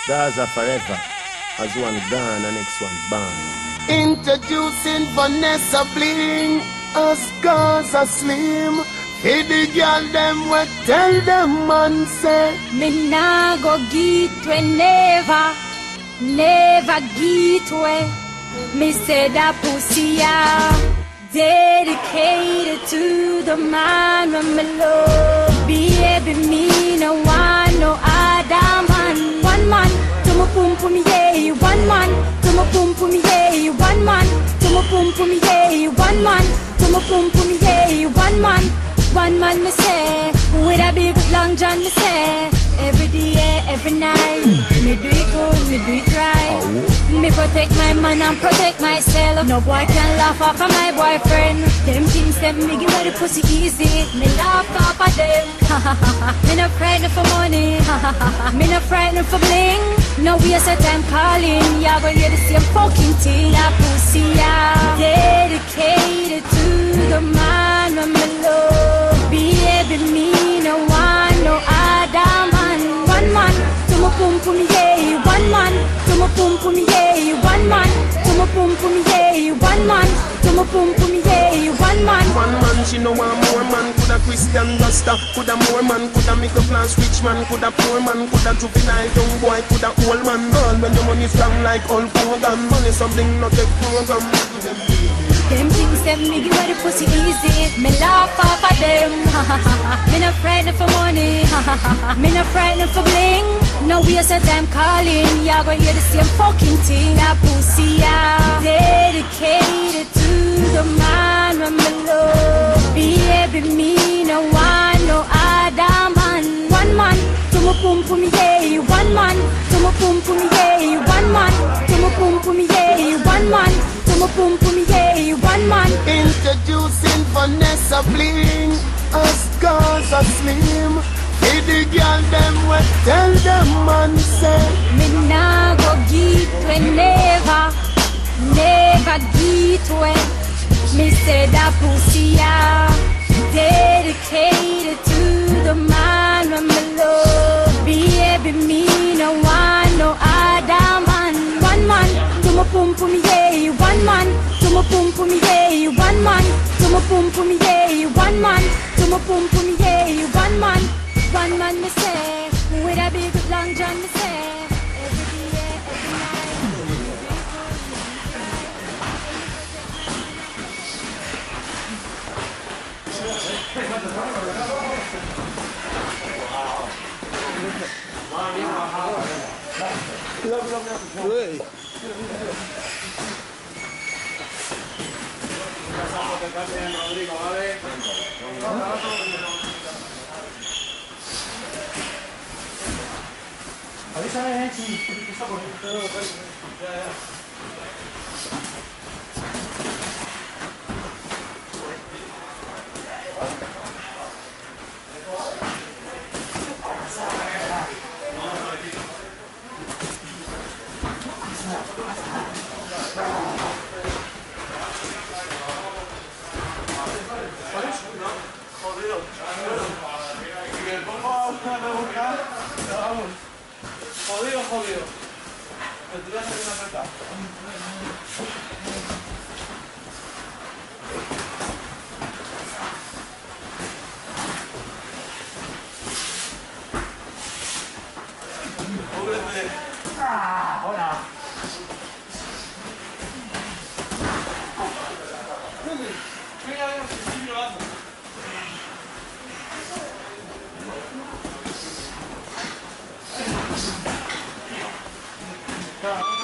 Gaza forever. As one gone, the next one born. Introducing Vanessa Bling as Gaza Slim. Hey, the girl them we tell them man say Me nah go get we never get we. Me say that pussy dedicated to the man when me love. Baby, me no want no other man. One man to my pum pum yeah. One man to my pum pum yeah. One man to my pum pum yeah. One man to my pum pum yeah. One man me say with a big long john me say. Every day, every night, me do it good, me do it right. Me protect my man and protect myself. No boy can laugh off of my boyfriend. Them things them me give her the pussy easy. Me laugh off of them. Me no frightened for money. Me no frightened for bling. No waste of time calling. Y'all gonna hear the same fucking thing. That pussy dedicated to the man when me love. Baby, me no want no other man. One man to my pum pum yeah. One man to my pum pum yeah. One man to my pum pum yeah. One man to my pum pum yeah. One man she no want more man. Coulda Christian Rasta, coulda more man. Coulda middle class rich man, coulda poor man. Coulda juvenile young boy, coulda old man. All when your money strong like Hulk Hogan. Money something not take program. them things them me give her the pussy easy. Me laugh off of them. Me no frightened for money. Me no frightened for bling. No waste of time calling. Y'all gonna hear the same fucking thing. That pussy dedicated to the man when me love. Baby, me no want no other man. One man to my pum pum yeah. One man to my pum pum yeah. One man to my pum pum yeah. One man to my pum pum yeah. One man. Introducing Vanessa Bling as Gaza Slim. Hey, the girl them we tell them man say Me nah go get we never get we. Me say that pussy dedicated to the man when me love. Baby, me no want no other man. One man to my pum pum yeah. One man to my pum pum yeah. One man to my pum pum yeah. One man to my pum pum yeah. One man me say with a big long john me say. Every day, every night. Avísame, si está por ahí. Jodido. Pero te voy a hacer una peta. Hola. Venga, sí, lo hago. Tá.